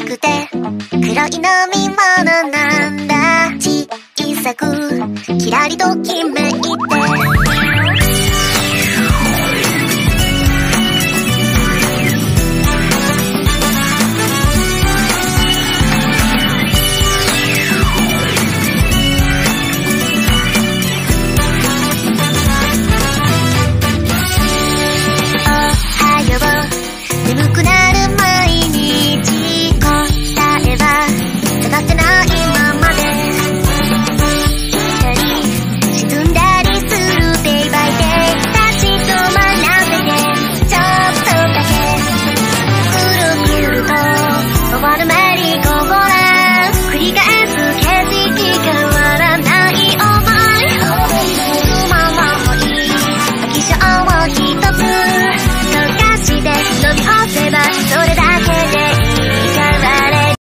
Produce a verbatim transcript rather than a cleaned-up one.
くて黒い飲み物なんだ。小さくキラリときめいて